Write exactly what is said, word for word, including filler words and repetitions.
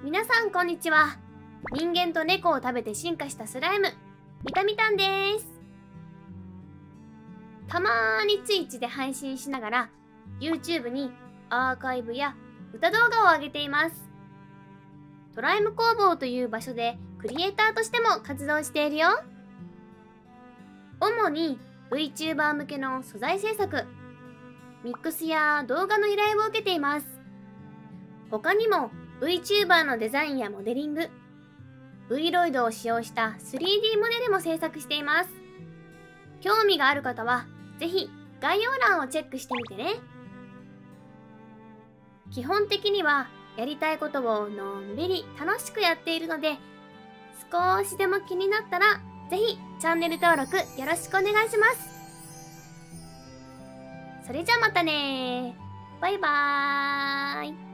皆さんこんにちは。人間と猫を食べて進化したスライム、みたみたんです。たまーにツイッチで配信しながら YouTube にアーカイブや歌動画を上げています。トライム工房という場所でクリエイターとしても活動しているよ。主に VTuber 向けの素材制作、ミックスや動画の依頼を受けています。他にも VTuber のデザインやモデリング、Vroid を使用した スリーディー モデルも制作しています。興味がある方はぜひ概要欄をチェックしてみてね。基本的にはやりたいことをのんびり楽しくやっているので、少しでも気になったらぜひチャンネル登録よろしくお願いします。それじゃまたねー。バイバーイ。